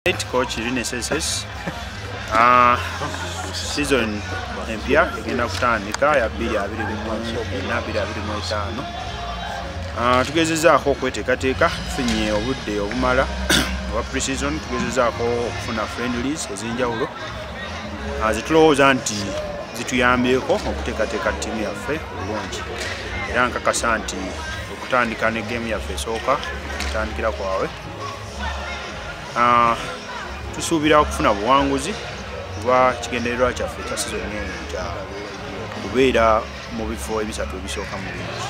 Coach Rines. Season empya egenda kutandika ya 2024-2025. Tugezezaako okweteekateeka tufunye obudde obumala obwa pre-season, tugezezaako okufuna friendlies ez'enjawulo zitulowooza nti zituyambyeko okuteekateeka ttiimu yaffe bulungi, era nkakasa nti okutandika ne geemu yaffe esooka kutandikira kwawe tusuubira okufuna buwanguzi kuba kigendererwa kyaffe kya season eno kya kubeera mu bifo ebisatu ebisooka mu bingi.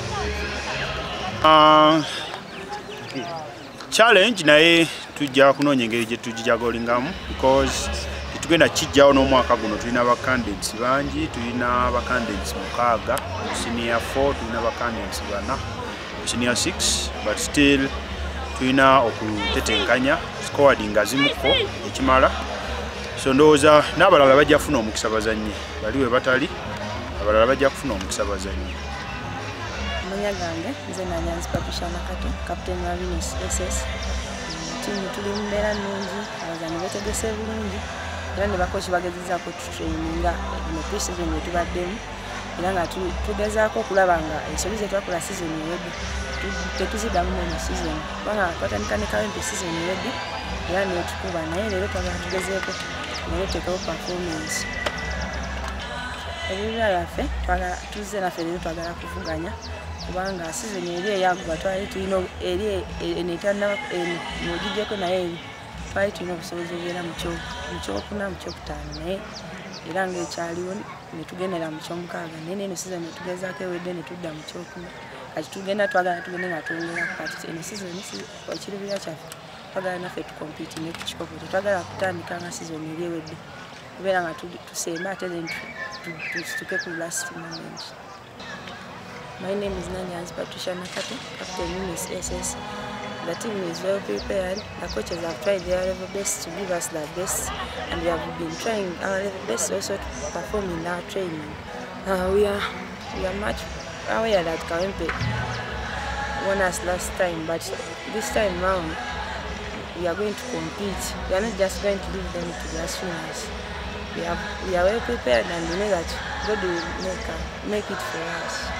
Challenge naye tujja kunoonya engeri gye tugijagolingamu because tugenda kijjawo n'omwaka guno tulina ba candidates bangi, tulina ba candidates 6 mu senior 4, tulina ba candidates 4 mu senior 6, but still tulina okutetenkanya squad nga zimuko ekimala. So ndowooza n'abalala bajja kufuna omukisa bazannye, baliwe batali abalala bajja kufuna omukisa bazannye. Manya gange nze Nyanzi captain wa Rines SS. Tiimu tuli mu mbeera nnungi, abazannyi beetegese bulungi era ne bakozi bagezezaako tutraininga mu pre-season ye tubaddemu, era nga tugezaako okulaba nga ensobi ze twakola season ewedde tetuziddamu mu season kubanga twatandika ne kawempe season ewedde era netukuba, naye leero twagala tugezeeko naye tuteekawo performance. Ebibiira byaffe tuzze naffe leero twagala kuvuganya kubanga season eri eyagwa twali tulina eri mugijjeko naye eri twali tulina obusobozi obubeera mu kyokuna mu kyokutaano, naye era ng'ekyaliwo ne tugendera mu kyomukaaga, naye neno season netugezaako ewedde ne tudda mu kyokuna. Kati twagala tugende nga twongera kati eno season ekirubira kyaffe twagala naffe tukompiitinge ku kikopo, tetwagala kutandika nga season eri ewedde kubeera nga tusemba ate then tuke ku last moment. My name is Nyanzi, captain Rines SS. The team is well prepared. The coaches have tried their level best to give us their best, and we have been trying our level best also to perform in our training. We are much aware that Kawempe won us last time, but this time round we are going to compete. We are not just going to leave them to just winners. We are well prepared, and we know that God will make it for us.